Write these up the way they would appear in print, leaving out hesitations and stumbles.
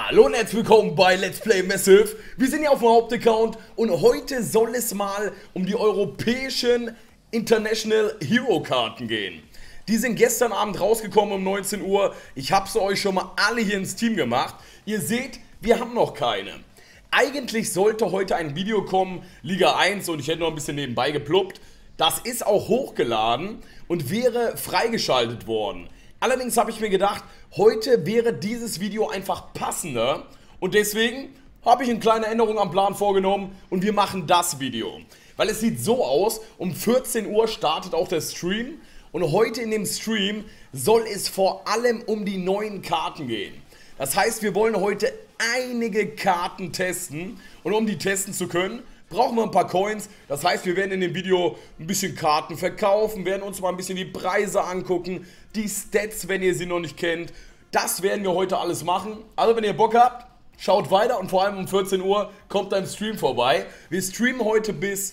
Hallo und herzlich willkommen bei Let's Play Massive. Wir sind hier auf dem Hauptaccount und heute soll es mal um die europäischen International Hero Karten gehen. Die sind gestern Abend rausgekommen um 19 Uhr. Ich habe sie euch schon mal alle hier ins Team gemacht. Ihr seht, wir haben noch keine. Eigentlich sollte heute ein Video kommen, Liga 1, und ich hätte noch ein bisschen nebenbei gepluppt. Das ist auch hochgeladen und wäre freigeschaltet worden. Allerdings habe ich mir gedacht, heute wäre dieses Video einfach passender und deswegen habe ich eine kleine Änderung am Plan vorgenommen und wir machen das Video. Weil es sieht so aus, um 14 Uhr startet auch der Stream und heute in dem Stream soll es vor allem um die neuen Karten gehen. Das heißt, wir wollen heute einige Karten testen und um die testen zu können, brauchen wir ein paar Coins. Das heißt, wir werden in dem Video ein bisschen Karten verkaufen, werden uns mal ein bisschen die Preise angucken, die Stats, wenn ihr sie noch nicht kennt. Das werden wir heute alles machen. Also wenn ihr Bock habt, schaut weiter und vor allem um 14 Uhr kommt dann Stream vorbei. Wir streamen heute bis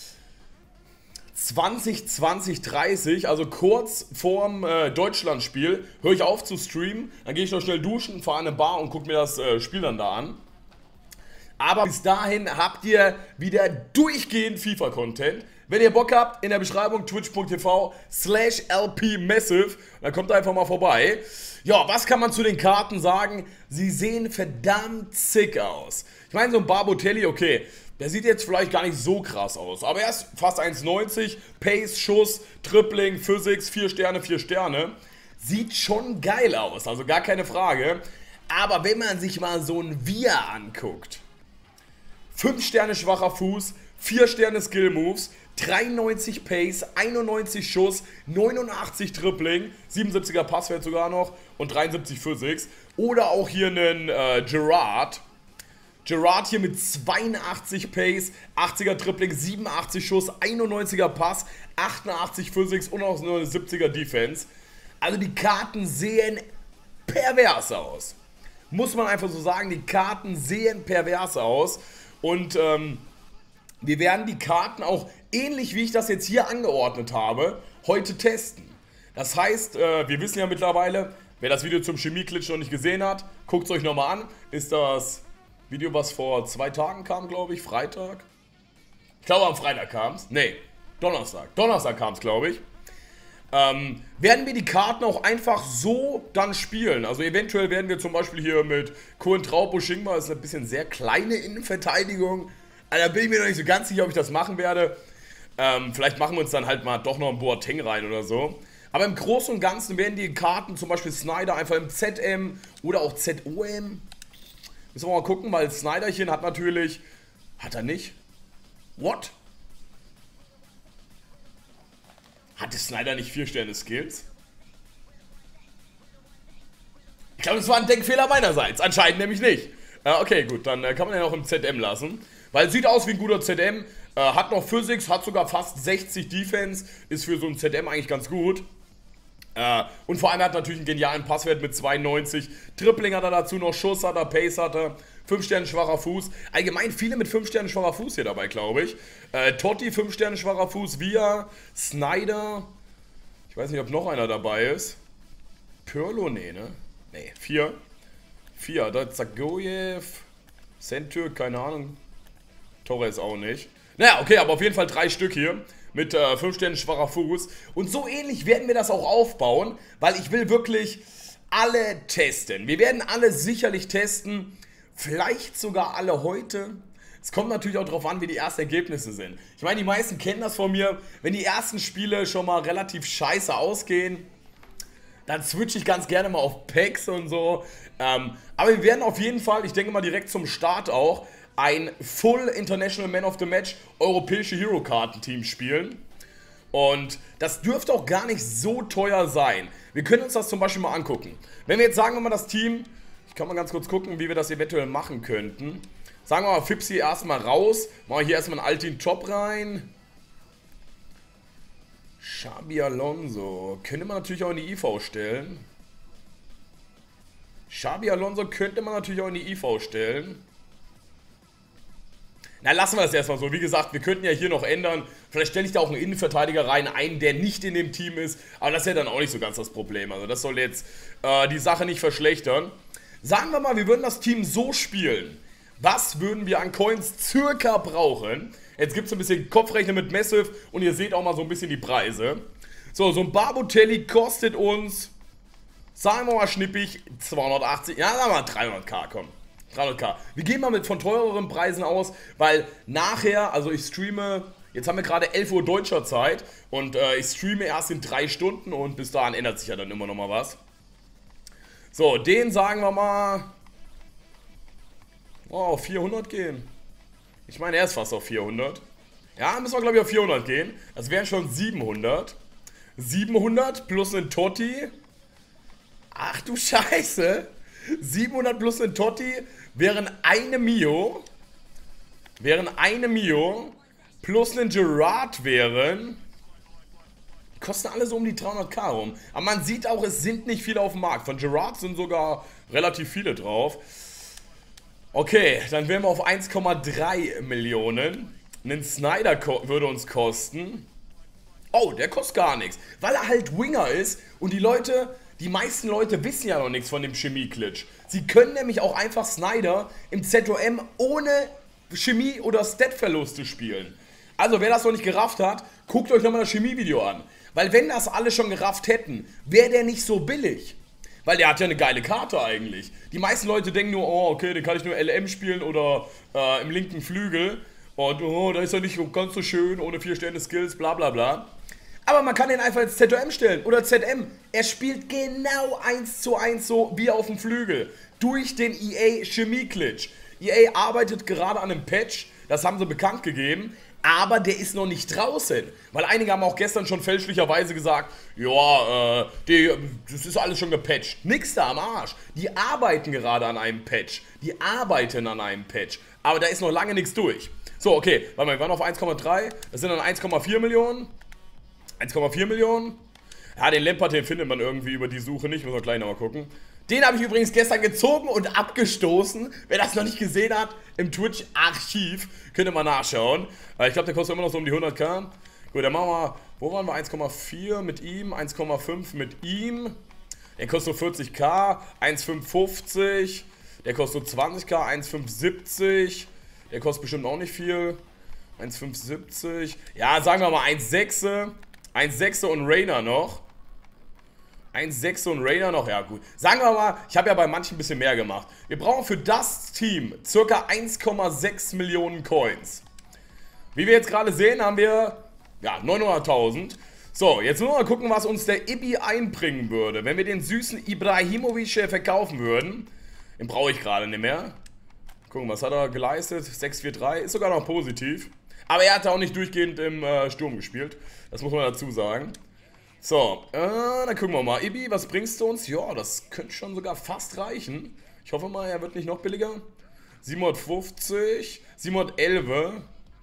20:30, also kurz vorm Deutschlandspiel. Höre ich auf zu streamen, dann gehe ich noch schnell duschen, fahre in eine Bar und gucke mir das Spiel dann da an. Aber bis dahin habt ihr wieder durchgehend FIFA-Content. Wenn ihr Bock habt, in der Beschreibung twitch.tv/lpmassive, dann kommt einfach mal vorbei. Ja, was kann man zu den Karten sagen? Sie sehen verdammt sick aus. Ich meine, so ein Barbotelli, okay, der sieht jetzt vielleicht gar nicht so krass aus, aber er ist fast 1,90, Pace, Schuss, Tripling, Physics, 4 Sterne, 4 Sterne. Sieht schon geil aus, also gar keine Frage. Aber wenn man sich mal so ein Via anguckt, 5 Sterne schwacher Fuß, 4 Sterne Skill Moves, 93 Pace, 91 Schuss, 89 Tripling, 77er Passwert sogar noch und 73 Physics. Oder auch hier einen Gerard. Gerard hier mit 82 Pace, 80er Tripling, 87 Schuss, 91er Pass, 88 Physics und auch eine 70er Defense. Also die Karten sehen pervers aus. Muss man einfach so sagen, die Karten sehen pervers aus. Und wir werden die Karten auch, ähnlich wie ich das jetzt hier angeordnet habe, heute testen. Das heißt, wir wissen ja mittlerweile, wer das Video zum Chemie-Glitch noch nicht gesehen hat, guckt es euch nochmal an. Ist das Video, was vor 2 Tagen kam, glaube ich, Freitag? Ich glaube, am Freitag kam es. Nee, Donnerstag. Donnerstag kam es, glaube ich. Werden wir die Karten auch einfach so dann spielen. Also eventuell werden wir zum Beispiel hier mit Coentrao Bushingma, ist ein bisschen sehr kleine Innenverteidigung. Also da bin ich mir noch nicht so ganz sicher, ob ich das machen werde. Vielleicht machen wir uns dann halt mal doch noch einen Boateng rein oder so. Aber im Großen und Ganzen werden die Karten, zum Beispiel Snyder, einfach im ZM oder auch ZOM. Müssen wir mal gucken, weil Snyderchen hat natürlich... Hat er nicht? What? Hatte Snyder nicht 4 Sterne Skills? Ich glaube, das war ein Denkfehler meinerseits. Anscheinend nämlich nicht. Okay, gut, dann kann man ja auch im ZM lassen. Weil es sieht aus wie ein guter ZM. Hat noch Physics, hat sogar fast 60 Defense. Ist für so ein ZM eigentlich ganz gut. Und vor allem hat er natürlich einen genialen Passwert mit 92. Tripling hat er dazu noch, Schuss hat er, Pace hat er. 5 Sterne schwacher Fuß. Allgemein viele mit 5 Sterne schwacher Fuß hier dabei, glaube ich. Totti 5 Sterne schwacher Fuß, Via, Snyder. Ich weiß nicht, ob noch einer dabei ist. Pirlo, nee, ne? Nee, 4. 4, da ist Zagoyev, Sentürk, keine Ahnung. Torres auch nicht. Naja, okay, aber auf jeden Fall 3 Stück hier. Mit 5 Sternen schwacher Fuß. Und so ähnlich werden wir das auch aufbauen, weil ich will wirklich alle testen. Wir werden alle sicherlich testen. Vielleicht sogar alle heute. Es kommt natürlich auch darauf an, wie die ersten Ergebnisse sind. Ich meine, die meisten kennen das von mir. Wenn die ersten Spiele schon mal relativ scheiße ausgehen, dann switche ich ganz gerne mal auf Packs und so. Aber wir werden auf jeden Fall, ich denke mal direkt zum Start auch, ein Full International Man of the Match europäische Hero-Karten-Team spielen. Und das dürfte auch gar nicht so teuer sein. Wir können uns das zum Beispiel mal angucken. Wenn wir jetzt sagen wir mal das Team... Ich kann mal ganz kurz gucken, wie wir das eventuell machen könnten. Sagen wir mal Fipsi erstmal raus. Machen wir hier erstmal einen Altin Top rein. Xabi Alonso. Könnte man natürlich auch in die IV stellen. Xabi Alonso könnte man natürlich auch in die IV stellen. Na, lassen wir das erstmal so. Wie gesagt, wir könnten ja hier noch ändern. Vielleicht stelle ich da auch einen Innenverteidiger rein, einen, der nicht in dem Team ist. Aber das ist ja dann auch nicht so ganz das Problem. Also das soll jetzt die Sache nicht verschlechtern. Sagen wir mal, wir würden das Team so spielen. Was würden wir an Coins circa brauchen? Jetzt gibt es ein bisschen Kopfrechnen mit Massive und ihr seht auch mal so ein bisschen die Preise. So ein Barbotelli kostet uns, sagen wir mal schnippig, 280, ja sagen wir mal 300k, komm. 300k. Wir gehen mal mit von teureren Preisen aus, weil nachher, also ich streame, jetzt haben wir gerade 11 Uhr deutscher Zeit und ich streame erst in 3 Stunden und bis dahin ändert sich ja dann immer noch mal was. So, den sagen wir mal, auf 400 gehen. Ich meine, er ist fast auf 400. Ja, müssen wir glaube ich auf 400 gehen. Das wären schon 700. 700 plus ein Totti. Ach du Scheiße. 700 plus ein Totti wären eine Mio. Plus ein Gerard wären. Die kosten alle so um die 300k rum. Aber man sieht auch, es sind nicht viele auf dem Markt. Von Gerard sind sogar relativ viele drauf. Okay, dann wären wir auf 1,3 Millionen. Ein Snyder würde uns kosten. Oh, der kostet gar nichts. Weil er halt Winger ist und die meisten Leute wissen ja noch nichts von dem Chemie-Glitch. Sie können nämlich auch einfach Snyder im ZOM ohne Chemie- oder Stat-Verluste spielen. Also, wer das noch nicht gerafft hat, guckt euch nochmal das Chemie-Video an. Weil wenn das alle schon gerafft hätten, wäre der nicht so billig. Weil der hat ja eine geile Karte eigentlich. Die meisten Leute denken nur, oh okay, den kann ich nur LM spielen oder im linken Flügel. Und oh, da ist er nicht ganz so schön, ohne 4 Sterne Skills, bla bla bla. Aber man kann den einfach ins ZOM stellen oder ZM. Er spielt genau 1:1 so wie auf dem Flügel. Durch den EA Chemie Glitch. EA arbeitet gerade an einem Patch, das haben sie bekannt gegeben. Aber der ist noch nicht draußen. Weil einige haben auch gestern schon fälschlicherweise gesagt, ja, das ist alles schon gepatcht. Nix da am Arsch. Die arbeiten gerade an einem Patch. Aber da ist noch lange nichts durch. So, okay, warte mal, wir waren auf 1,3. Das sind dann 1,4 Millionen. 1,4 Millionen. Ja, den Lampard, den findet man irgendwie über die Suche nicht. Müssen wir gleich nochmal gucken. Den habe ich übrigens gestern gezogen und abgestoßen. Wer das noch nicht gesehen hat, im Twitch-Archiv, könnt ihr mal nachschauen. Ich glaube, der kostet immer noch so um die 100k. Gut, dann machen wir, wo waren wir? 1,4 mit ihm, 1,5 mit ihm. Der kostet so 40k, 1,550. Der kostet so 20k, 1,570. Der kostet bestimmt auch nicht viel. 1,570. Ja, sagen wir mal 1,6. 1,6 und Rainer noch. 1,6 und Rainer noch, ja gut. Sagen wir mal, ich habe ja bei manchen ein bisschen mehr gemacht. Wir brauchen für das Team ca. 1,6 Millionen Coins. Wie wir jetzt gerade sehen, haben wir, ja, 900.000. So, jetzt müssen wir mal gucken, was uns der Ibi einbringen würde. Wenn wir den süßen Ibrahimovic verkaufen würden. Den brauche ich gerade nicht mehr. Gucken, was hat er geleistet? 6,43, ist sogar noch positiv. Aber er hat auch nicht durchgehend im Sturm gespielt. Das muss man dazu sagen. So, dann gucken wir mal. Ibi, was bringst du uns? Ja, das könnte schon sogar fast reichen. Ich hoffe mal, er wird nicht noch billiger. 750, 711,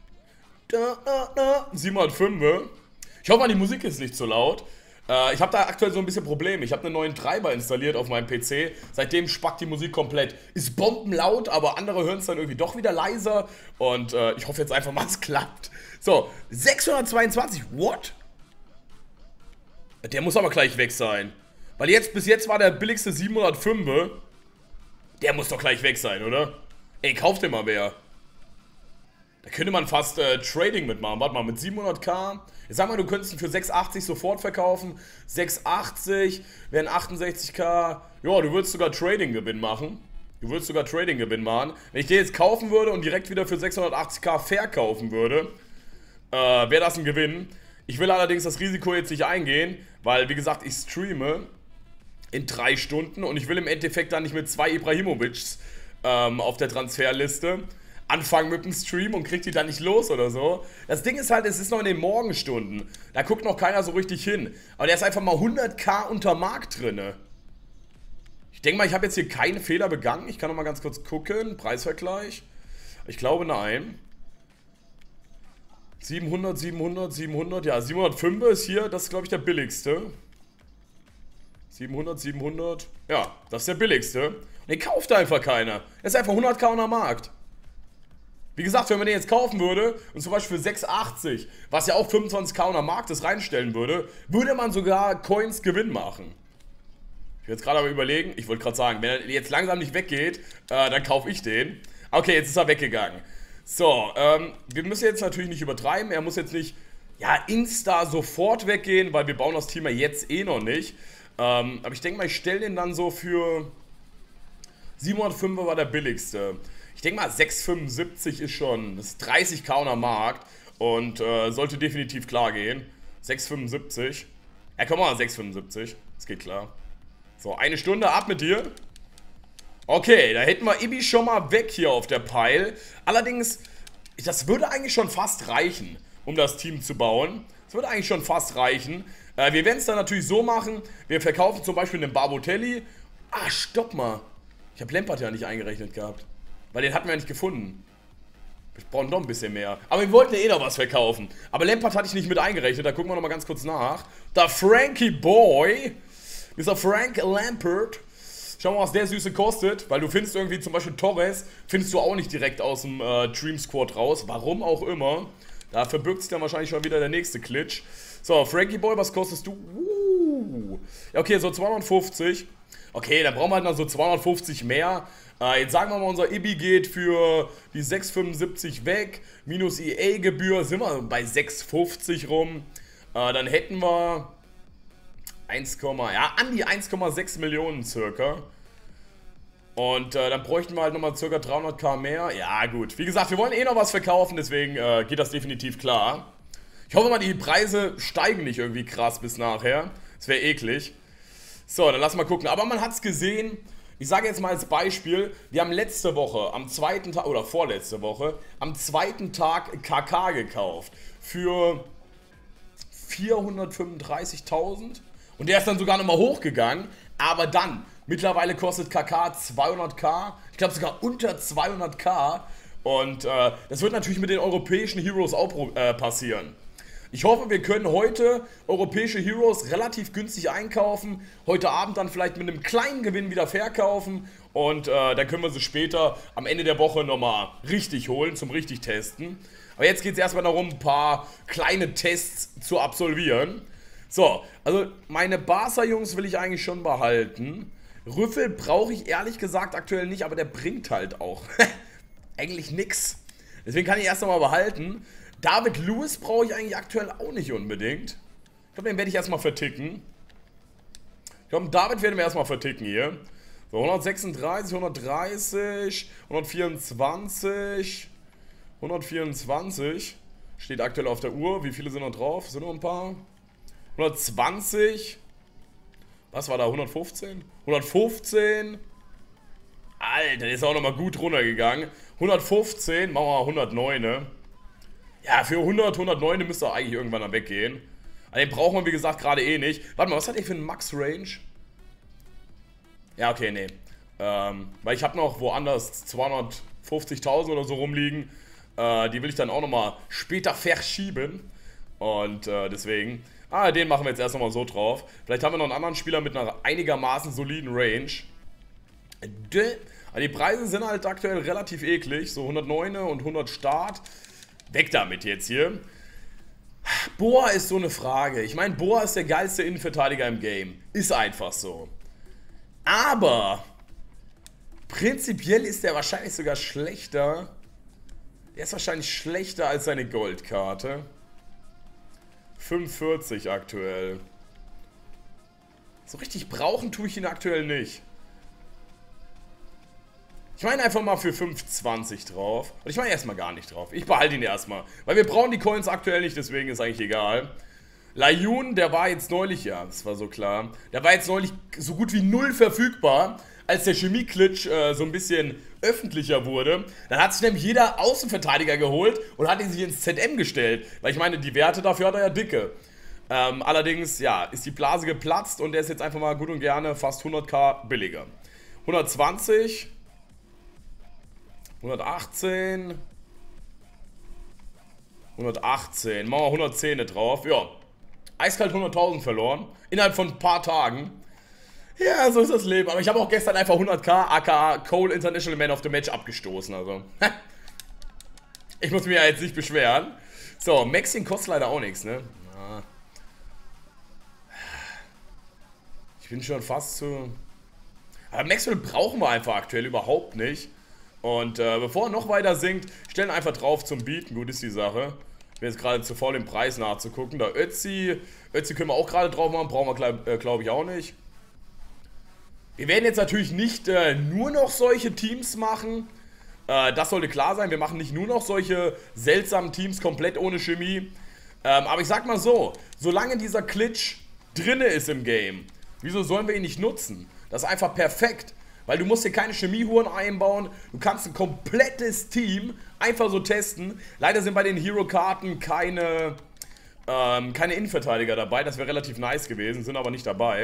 705. Ich hoffe mal, die Musik ist nicht zu laut. Ich habe da aktuell so ein bisschen Probleme. Ich habe einen neuen Treiber installiert auf meinem PC. Seitdem spackt die Musik komplett. Ist bombenlaut, aber andere hören es dann irgendwie doch wieder leiser. Und ich hoffe jetzt einfach mal, es klappt. So, 622, what? Der muss aber gleich weg sein. Weil bis jetzt war der billigste 705. Der muss doch gleich weg sein, oder? Ey, kauft den mal wer. Da könnte man fast Trading mitmachen. Warte mal, mit 700k. Jetzt sag mal, du könntest ihn für 680 sofort verkaufen. 680 wären 68k. Ja, du würdest sogar Trading-Gewinn machen. Wenn ich den jetzt kaufen würde und direkt wieder für 680k verkaufen würde, wäre das ein Gewinn. Ich will allerdings das Risiko jetzt nicht eingehen, weil, wie gesagt, ich streame in 3 Stunden und ich will im Endeffekt dann nicht mit 2 Ibrahimovics auf der Transferliste anfangen mit dem Stream und kriegt die dann nicht los oder so. Das Ding ist halt, es ist noch in den Morgenstunden. Da guckt noch keiner so richtig hin. Aber der ist einfach mal 100k unter Markt drinne. Ich denke mal, ich habe jetzt hier keine Fehler begangen. Ich kann noch mal ganz kurz gucken. Preisvergleich. Ich glaube, nein. 700, 700, 700. Ja, 705 ist hier, das ist, glaube ich, der billigste. 700, 700. Ja, das ist der billigste. Und den kauft einfach keiner. Der ist einfach 100k unter Markt. Wie gesagt, wenn man den jetzt kaufen würde und zum Beispiel für 6,80, was ja auch 25k unter Markt ist, reinstellen würde, würde man sogar Coins Gewinn machen. Ich will jetzt gerade aber überlegen, ich wollte gerade sagen, wenn er jetzt langsam nicht weggeht, dann kaufe ich den. Okay, jetzt ist er weggegangen. So, wir müssen jetzt natürlich nicht übertreiben. Er muss jetzt nicht, ja, insta sofort weggehen, weil wir bauen das Team ja jetzt eh noch nicht. Aber ich denke mal, ich stelle den dann so für 705 war der billigste. Ich denke mal, 675 ist schon, das ist 30k am Markt und sollte definitiv klar gehen. 675. Ja, komm mal, 675. Das geht klar. So, eine Stunde ab mit dir. Okay, da hätten wir Ibi schon mal weg hier auf der Pile. Allerdings, das würde eigentlich schon fast reichen, um das Team zu bauen. Das würde eigentlich schon fast reichen. Wir werden es dann natürlich so machen, wir verkaufen zum Beispiel den Barbotelli. Ah, stopp mal. Ich habe Lampard ja nicht eingerechnet gehabt. Weil den hatten wir ja nicht gefunden. Wir brauchen noch ein bisschen mehr. Aber wir wollten ja eh noch was verkaufen. Aber Lampard hatte ich nicht mit eingerechnet, da gucken wir noch mal ganz kurz nach. Da Frankie Boy. Dieser Frank Lampard. Schauen wir mal, was der Süße kostet. Weil du findest irgendwie zum Beispiel Torres, findest du auch nicht direkt aus dem Dream Squad raus. Warum auch immer. Da verbirgt sich dann wahrscheinlich schon wieder der nächste Glitch. So, Frankie Boy, was kostest du? Ja, okay, so 250. Okay, dann brauchen wir halt noch so 250 mehr. Jetzt sagen wir mal, unser Ibi geht für die 6,75 weg. Minus EA-Gebühr sind wir bei 6,50 rum. Dann hätten wir an die 1,6 Millionen circa. Und dann bräuchten wir halt nochmal circa 300k mehr. Ja gut, wie gesagt, wir wollen eh noch was verkaufen, deswegen geht das definitiv klar. Ich hoffe mal, die Preise steigen nicht irgendwie krass bis nachher. Das wäre eklig. So, dann lass mal gucken. Aber man hat es gesehen, ich sage jetzt mal als Beispiel, wir haben letzte Woche, am zweiten Tag, oder vorletzte Woche, am zweiten Tag KK gekauft. Für 435.000. Und der ist dann sogar nochmal hochgegangen. Aber dann, mittlerweile kostet KK 200k. Ich glaube sogar unter 200k. Und das wird natürlich mit den europäischen Heroes auch passieren. Ich hoffe, wir können heute europäische Heroes relativ günstig einkaufen. Heute Abend dann vielleicht mit einem kleinen Gewinn wieder verkaufen. Und dann können wir sie später am Ende der Woche nochmal richtig holen, zum richtig testen. Aber jetzt geht es erstmal darum, ein paar kleine Tests zu absolvieren. So, also meine Barca-Jungs will ich eigentlich schon behalten. Rüffel brauche ich ehrlich gesagt aktuell nicht, aber der bringt halt auch eigentlich nix. Deswegen kann ich erst einmal behalten. David Lewis brauche ich eigentlich aktuell auch nicht unbedingt. Ich glaube, den werde ich erstmal verticken. Ich glaube, David werden wir erstmal verticken hier. So, 136, 130, 124, 124. Steht aktuell auf der Uhr. Wie viele sind noch drauf? Sind noch ein paar. 120. Was war da? 115? 115. Alter, der ist auch nochmal gut runtergegangen. 115, machen wir mal 109, ne? Ja, für 100, 109 müsste er eigentlich irgendwann dann weggehen. Aber den braucht man, wie gesagt, gerade eh nicht. Warte mal, was hat der für einen Max-Range? Ja, okay, nee. Weil ich habe noch woanders 250.000 oder so rumliegen. Die will ich dann auch nochmal später verschieben. Und deswegen... den machen wir jetzt erst nochmal so drauf. Vielleicht haben wir noch einen anderen Spieler mit einer einigermaßen soliden Range. Aber die Preise sind halt aktuell relativ eklig. So 109 und 100 Start. Weg damit jetzt hier. Boa ist so eine Frage. Ich meine, Boa ist der geilste Innenverteidiger im Game. Ist einfach so. Aber prinzipiell ist der wahrscheinlich sogar schlechter. Der ist wahrscheinlich schlechter als seine Goldkarte. 45 aktuell. So richtig brauchen tue ich ihn aktuell nicht. Ich meine einfach mal für 5,20 drauf. Und ich meine erstmal gar nicht drauf. Ich behalte ihn erstmal. Weil wir brauchen die Coins aktuell nicht, deswegen ist eigentlich egal. Layun, der war jetzt neulich, ja, das war so klar. Der war jetzt neulich so gut wie null verfügbar, als der Chemie-Glitch so ein bisschen öffentlicher wurde. Dann hat sich nämlich jeder Außenverteidiger geholt und hat ihn sich ins ZM gestellt. Weil ich meine, die Werte dafür hat er ja dicke. Allerdings, ja, ist die Blase geplatzt und der ist jetzt einfach mal gut und gerne fast 100k billiger. 120... 118. 118. Machen wir 110 drauf. Ja. Eiskalt 100.000 verloren. Innerhalb von ein paar Tagen. Ja, so ist das Leben. Aber ich habe auch gestern einfach 100k aka Cole International Man of the Match abgestoßen. Also. Ich muss mich ja jetzt nicht beschweren. So, Maxing kostet leider auch nichts, ne? bin schon fast zu... Aber Maxwell brauchen wir einfach aktuell überhaupt nicht. Und bevor er noch weiter sinkt, stellen einfach drauf zum Beaten. Gut ist die Sache. Ich bin jetzt gerade zu faul, den Preis nachzugucken. Da Ötzi können wir auch gerade drauf machen. Brauchen wir, glaube ich, auch nicht. Wir werden jetzt natürlich nicht nur noch solche Teams machen. Das sollte klar sein. Wir machen nicht nur noch solche seltsamen Teams komplett ohne Chemie. Aber ich sag mal so, solange dieser Glitch drinne ist im Game, wieso sollen wir ihn nicht nutzen? Das ist einfach perfekt. Weil du musst hier keine Chemiehuren einbauen. Du kannst ein komplettes Team einfach so testen. Leider sind bei den Hero-Karten keine Innenverteidiger dabei. Das wäre relativ nice gewesen, sind aber nicht dabei.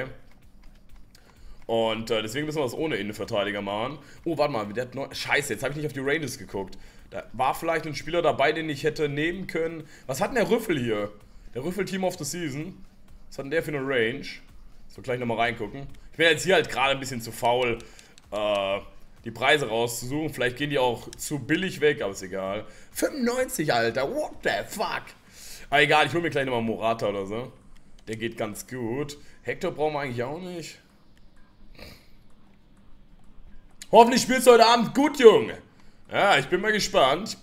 Und deswegen müssen wir das ohne Innenverteidiger machen. Oh, warte mal, der hat noch... Scheiße, jetzt habe ich nicht auf die Ranges geguckt. Da war vielleicht ein Spieler dabei, den ich hätte nehmen können. Was hat denn der Rüffel hier? Der Rüffel Team of the Season. Was hat denn der für eine Range? So, gleich nochmal reingucken. Ich bin jetzt hier halt gerade ein bisschen zu faul, die Preise rauszusuchen. Vielleicht gehen die auch zu billig weg, aber ist egal. 95, Alter, what the fuck? Aber egal, ich hole mir gleich nochmal Morata oder so. Der geht ganz gut. Hector brauchen wir eigentlich auch nicht. Hoffentlich spielst du heute Abend gut, Junge. Ja, ich bin mal gespannt.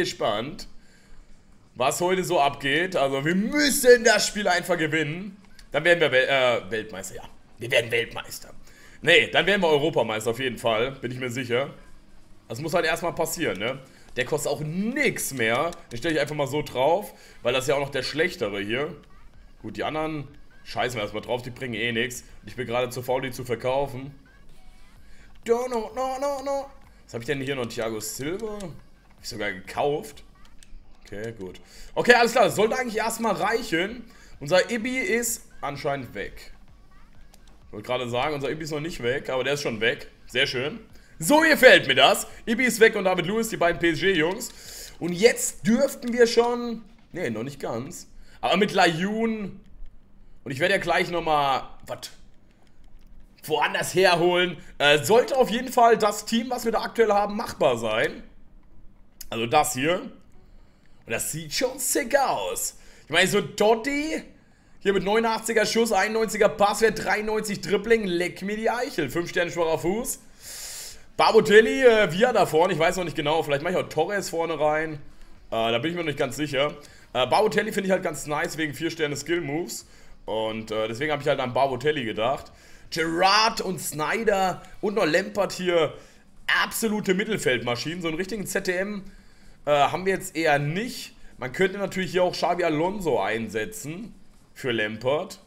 Was heute so abgeht. Also, wir müssen das Spiel einfach gewinnen. Dann werden wir Weltmeister, ja. Wir werden Weltmeister. Nee, dann werden wir Europameister auf jeden Fall. Bin ich mir sicher. Das muss halt erstmal passieren, ne? Der kostet auch nix mehr. Den stelle ich einfach mal so drauf. Weil das ist ja auch noch der schlechtere hier. Gut, die anderen scheißen wir erstmal drauf. Die bringen eh nichts. Ich bin gerade zu faul, die zu verkaufen. No. Was habe ich denn hier noch? Thiago Silva? Habe ich sogar gekauft. Okay, gut. Okay, alles klar. Das sollte eigentlich erstmal reichen. Unser Ibi ist anscheinend weg. Ich wollte gerade sagen, unser Ibi ist noch nicht weg, aber der ist schon weg. Sehr schön. So gefällt mir das. Ibi ist weg und David Luiz, die beiden PSG-Jungs. Und jetzt dürften wir schon... Ne, noch nicht ganz. Aber mit Layun... Und ich werde ja gleich nochmal... Was? Woanders herholen. Sollte auf jeden Fall das Team, was wir da aktuell haben, machbar sein. Also das hier. Und das sieht schon sick aus. Ich meine, so Dotti, hier mit 89er Schuss, 91er Passwert, 93 Dribbling, leck mir die Eichel. 5 Sterne schwacher Fuß. Balotelli, Via da vorne, ich weiß noch nicht genau. Vielleicht mache ich auch Torres vorne rein. Da bin ich mir noch nicht ganz sicher. Balotelli finde ich halt ganz nice wegen 4 Sterne Skill Moves. Und deswegen habe ich halt an Balotelli gedacht. Gerrard und Snyder und noch Lampard hier, absolute Mittelfeldmaschinen. So einen richtigen ZDM haben wir jetzt eher nicht. Man könnte natürlich hier auch Xabi Alonso einsetzen für Lampard.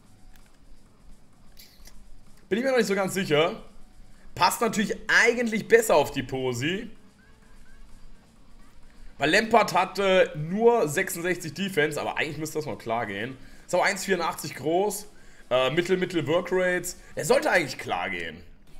Bin ich mir noch nicht so ganz sicher. Passt natürlich eigentlich besser auf die Posi. Weil Lampard hatte nur 66 Defense, aber eigentlich müsste das noch klar gehen. Ist auch 1,84 groß. Mittel Workrates. Er sollte eigentlich klar gehen.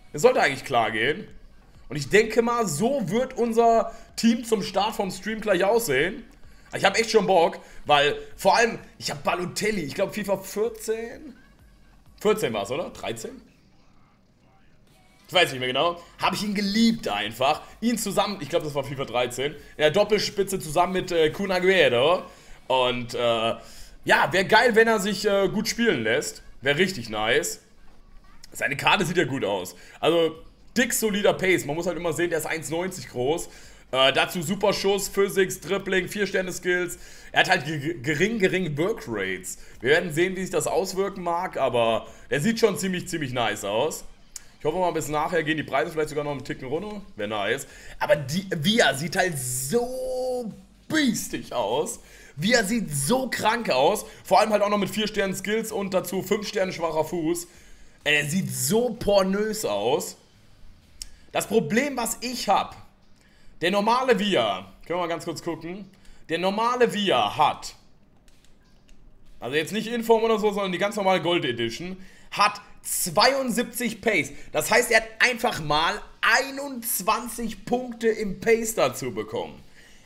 Und ich denke mal, so wird unser Team zum Start vom Stream gleich aussehen. Ich habe echt schon Bock, weil vor allem, ich habe Balotelli, ich glaube FIFA 14? 14 war es, oder? 13? Ich weiß nicht mehr genau. Habe ich ihn geliebt einfach. Ihn zusammen, ich glaube das war FIFA 13, in der Doppelspitze zusammen mit Kun Agüero. Und ja, wäre geil, wenn er sich gut spielen lässt. Wäre richtig nice. Seine Karte sieht ja gut aus. Also, dick solider Pace. Man muss halt immer sehen, der ist 1,90 groß. Dazu super Schuss, Physics, Dribbling, 4 Sterne Skills. Er hat halt gering Workrates. Wir werden sehen, wie sich das auswirken mag, aber er sieht schon ziemlich nice aus. Ich hoffe mal, bis nachher gehen die Preise vielleicht sogar noch einen Ticken runter. Wäre nice. Aber Via sieht halt so biestig aus. Via sieht so krank aus. Vor allem halt auch noch mit 4 Sternen Skills und dazu 5 Sterne schwacher Fuß. Er sieht so pornös aus. Das Problem, was ich habe, der normale Via, können wir mal ganz kurz gucken. Der normale Via hat, also jetzt nicht Inform oder so, sondern die ganz normale Gold Edition, hat 72 Pace. Das heißt, er hat einfach mal 21 Punkte im Pace dazu bekommen.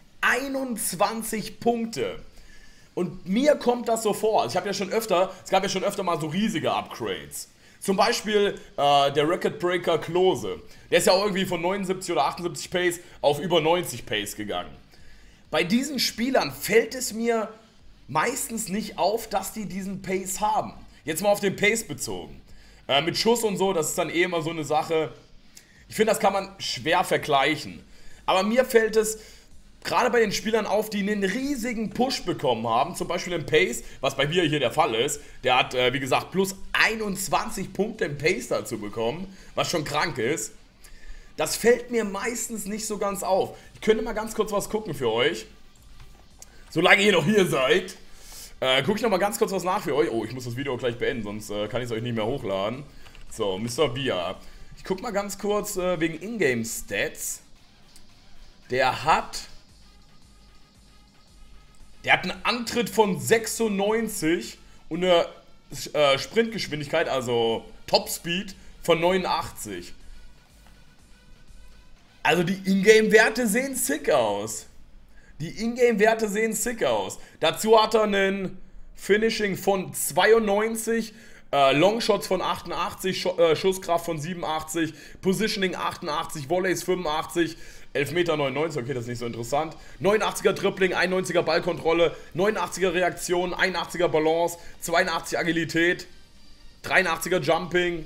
21 Punkte. Und mir kommt das so vor. Es gab ja schon öfter mal so riesige Upgrades. Zum Beispiel der Record Breaker Klose. Der ist ja auch irgendwie von 79 oder 78 Pace auf über 90 Pace gegangen. Bei diesen Spielern fällt es mir meistens nicht auf, dass die diesen Pace haben. Jetzt mal auf den Pace bezogen. Mit Schuss und so, das ist dann eh immer so eine Sache. Ich finde, das kann man schwer vergleichen. Aber mir fällt es gerade bei den Spielern auf, die einen riesigen Push bekommen haben, zum Beispiel im Pace, was bei mir hier der Fall ist. Der hat, wie gesagt, plus 21 Punkte im Pace dazu bekommen, was schon krank ist. Das fällt mir meistens nicht so ganz auf. Ich könnte mal ganz kurz was gucken für euch. Solange ihr noch hier seid, gucke ich noch mal ganz kurz was nach für euch. Oh, ich muss das Video gleich beenden, sonst kann ich es euch nicht mehr hochladen. So, Mr. Via. Ich gucke mal ganz kurz wegen Ingame-Stats. Der hat einen Antritt von 96 und eine Sprintgeschwindigkeit, also Topspeed, von 89. Also die Ingame-Werte sehen sick aus. Dazu hat er einen Finishing von 92, Longshots von 88, Schusskraft von 87, Positioning 88, Volleys 85, Elfmeter 99, okay, das ist nicht so interessant. 89er Dribbling, 91er Ballkontrolle, 89er Reaktion, 81er Balance, 82 Agilität, 83er Jumping.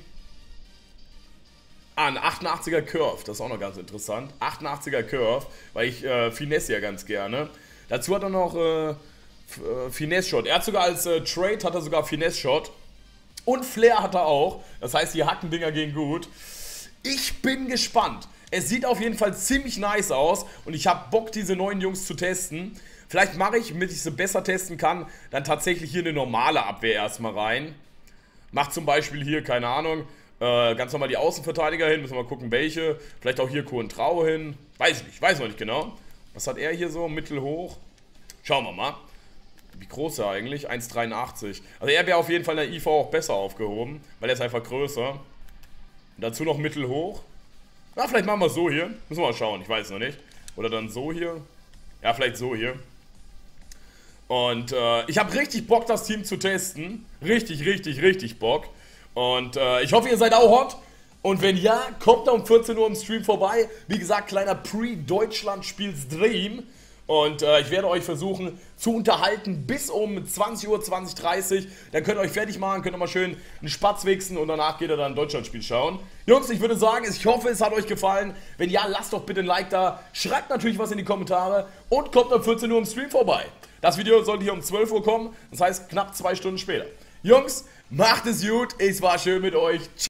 Ein 88er Curve, das ist auch noch ganz interessant. 88er Curve, weil ich Finesse ja ganz gerne. Dazu hat er noch Finesse-Shot. Er hat sogar als Trade hat er sogar Finesse-Shot. Und Flair hat er auch. Das heißt, die Hackendinger gehen gut. Ich bin gespannt. Es sieht auf jeden Fall ziemlich nice aus. Und ich habe Bock, diese neuen Jungs zu testen. Vielleicht mache ich, damit ich sie besser testen kann, dann tatsächlich hier eine normale Abwehr erstmal rein. Mach zum Beispiel hier, keine Ahnung, ganz normal die Außenverteidiger hin. Müssen wir mal gucken, welche. Vielleicht auch hier Coentrao hin. Weiß ich nicht, weiß noch nicht genau. Was hat er hier so? Mittelhoch. Schauen wir mal. Wie groß ist er eigentlich? 1,83. Also er wäre auf jeden Fall in der IV auch besser aufgehoben, weil er ist einfach größer. Und dazu noch mittelhoch. Na, vielleicht machen wir es so hier. Müssen wir mal schauen, ich weiß noch nicht. Oder dann so hier. Ja, vielleicht so hier. Und ich habe richtig Bock, das Team zu testen. Richtig Bock. Und ich hoffe, ihr seid auch hot. Und wenn ja, kommt da um 14 Uhr im Stream vorbei. Wie gesagt, kleiner Pre-Deutschland-Spiel-Stream. Und ich werde euch versuchen zu unterhalten bis um 20 Uhr, 20:30 Uhr. Dann könnt ihr euch fertig machen, könnt ihr mal schön einen Spatz wichsen und danach geht ihr dann ein Deutschlandspiel schauen. Jungs, ich würde sagen, ich hoffe, es hat euch gefallen. Wenn ja, lasst doch bitte ein Like da. Schreibt natürlich was in die Kommentare und kommt um 14 Uhr im Stream vorbei. Das Video sollte hier um 12 Uhr kommen, das heißt knapp 2 Stunden später. Jungs, macht es gut, es war schön mit euch.